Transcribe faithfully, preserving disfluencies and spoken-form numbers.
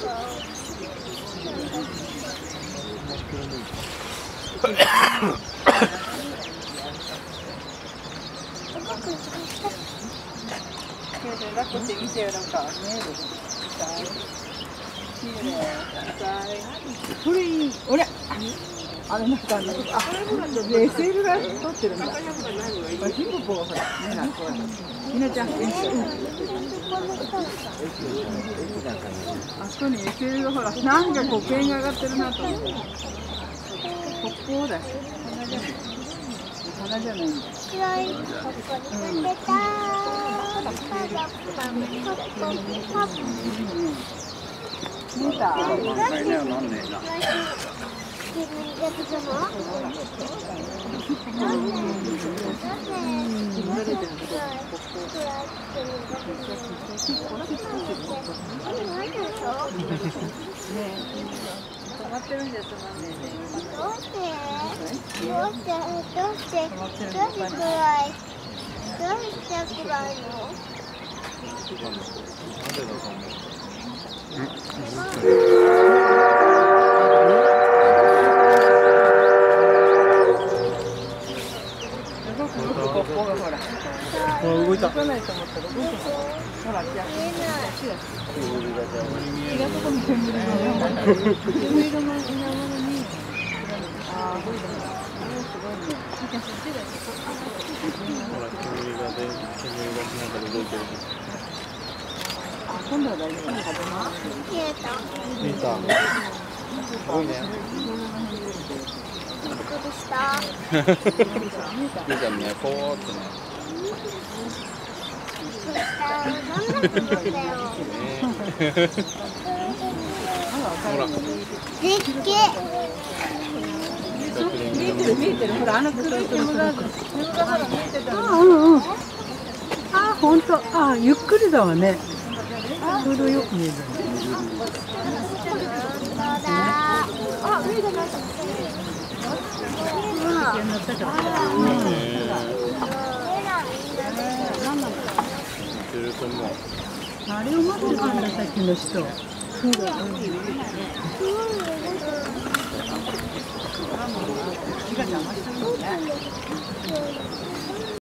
抱っこしてみてよ、なんか見える。これいい。俺、あれなんかあの、あ、エスエル が撮ってるんだ。ヒポポがほら、ね、なんかこう。みなちゃん、あそこに エスエル がほら、なんかこうペンが上がってるなと思って。ここだし。花じゃないんだ。 白い。うん。 見た。止まってるんですもんね。 どうしてどうしてどうしてどうして暗いどうして暗いの？ 動いた。動かないと思ったら動く。ほら、逆に。違うとこに煙が煙色の山に。ああ、すごいね。 ほら、煙がで、煙がなんかで動いてる。 あ、今度は大丈夫。 消えた。 見た。すごいね。 びっくりした。 見たね、ぽーってね。ほら。 でっけ。 見えてる見えてる。ほら、あの黒い煙が煙がほら見えてた。 うんうん。あ、本当。あ、ゆっくりだわね。ちょうどよく見える。 あ、見えてない。 あれを待ってたんだ、さっきの人。そうだね。 火が邪魔してるもんね。